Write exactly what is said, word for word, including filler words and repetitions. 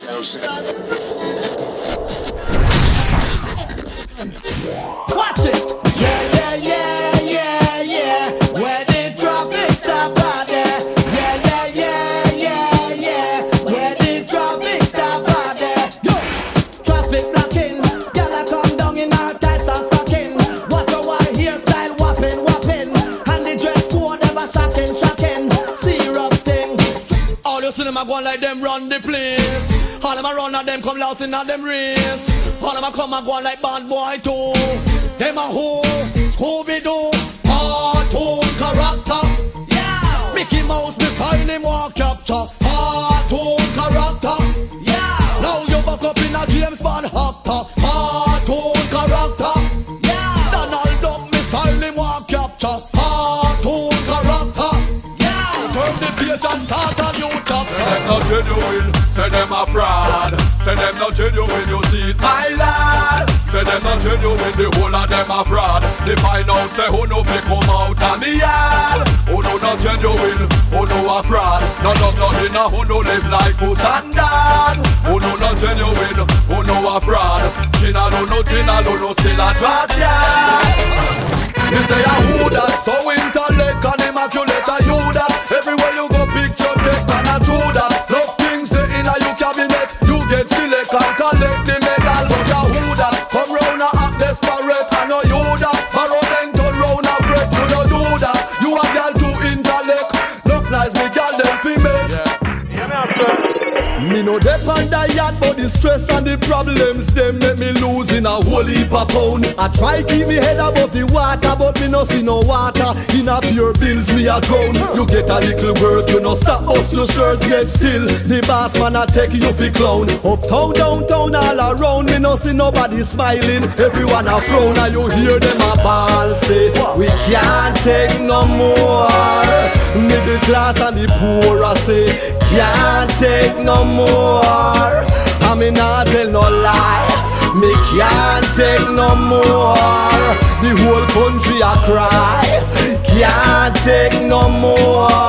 Watch it! Yeah, yeah, yeah, yeah, yeah. Where the traffic stop out there. Yeah, yeah, yeah, yeah, yeah. Where the traffic stop out there. Yo! Traffic blocking. Y'all come down in our tights and stocking. What a white hairstyle whopping, whopping. And the dress code ever shocking, shocking. Serious thing. All you see them a going like them run the place. All them a run and them come lost in all them race. All them a come and go like bad boy too. Them a who, Scooby-Doo, cartoon character. Yeah. Mickey Mouse, me find him walk capture. Cartoon character. Yeah. Now you back up in a James Bond actor. Cartoon character. Yeah. Donald Duck, me find him walk capture. Cartoon character. Yeah. Turn the page and start a new chapter. Say them not genuine, say them a fraud. Say them not genuine, you see it, my lad. Say them not genuine, the whole of them a fraud. They find out, say who no fi come out of me yard. Who no not genuine, who no a fraud. None of nothing, who no live like Puss and Dad. Who no not genuine, who no a fraud. Gina no no, Gina no no, still a drag yard. You say a who that, so intellect and immaculate a you that. Everywhere you go, picture take and a true that. Love things they in a you cabinet. You get select and collect the medal. But ya who that, come round and act desperate. I know you that, borrow then turn round and break. You don't do that, you a girl too intellect. Love nice, me girl them female. Yeah. Me no depend on yard, but the stress and the problems them make me lose in a whole heap of pound. I try keep me head above the water, but me no see no water. In a pure bills me a drown. You get a little work, you no stop bust your shirt, get still. The boss man a take you fi clown. Uptown, downtown, all around, me no see nobody smiling. Everyone a frown, and you hear them a ball say, we can't take no more. Middle class and the poor a say, can't take no more. I mean not tell no lie. Me can't take no more. The whole country a cry. Can't take no more.